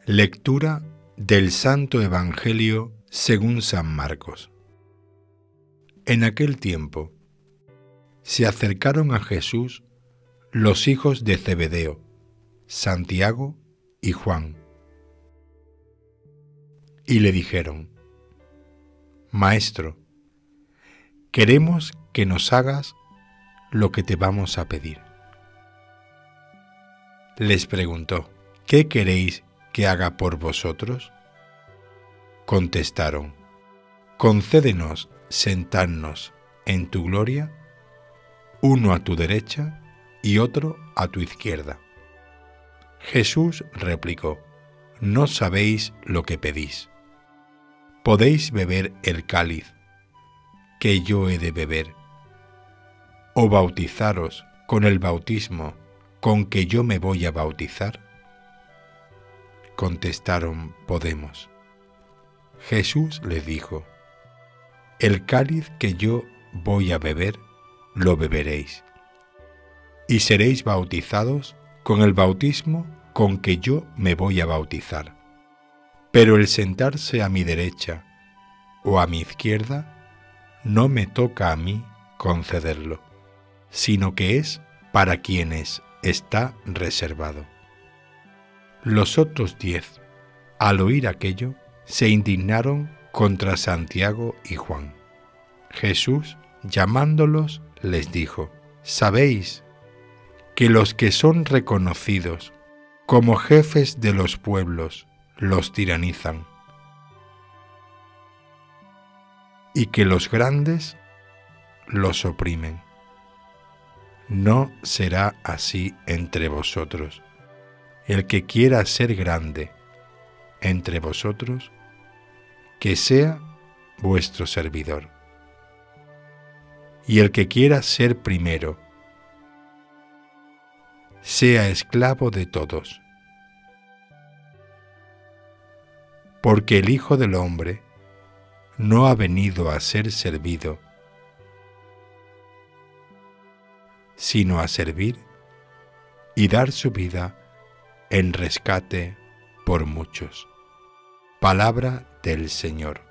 Lectura del Santo Evangelio según San Marcos. En aquel tiempo se acercaron a Jesús los hijos de Zebedeo, Santiago y Juan, y le dijeron: Maestro, queremos que nos hagas lo que te vamos a pedir. Les preguntó: ¿Qué queréis que haga por vosotros? Contestaron: concédenos sentarnos en tu gloria, uno a tu derecha y otro a tu izquierda. Jesús replicó: no sabéis lo que pedís. ¿Podéis beber el cáliz que yo he de beber, o bautizaros con el bautismo con que yo me voy a bautizar? Contestaron: podemos. Jesús les dijo: el cáliz que yo voy a beber, lo beberéis, y seréis bautizados con el bautismo con que yo me voy a bautizar. Pero el sentarse a mi derecha o a mi izquierda no me toca a mí concederlo, sino que es para quienes está reservado. Los otros 10, al oír aquello, se indignaron contra Santiago y Juan. Jesús, llamándolos, les dijo: ¿sabéis que los que son reconocidos como jefes de los pueblos los tiranizan, y que los grandes los oprimen? No será así entre vosotros. El que quiera ser grande entre vosotros, que sea vuestro servidor. Y el que quiera ser primero, sea esclavo de todos. Porque el Hijo del Hombre no ha venido a ser servido, sino a servir y dar su vida en rescate por muchos. Palabra del Señor.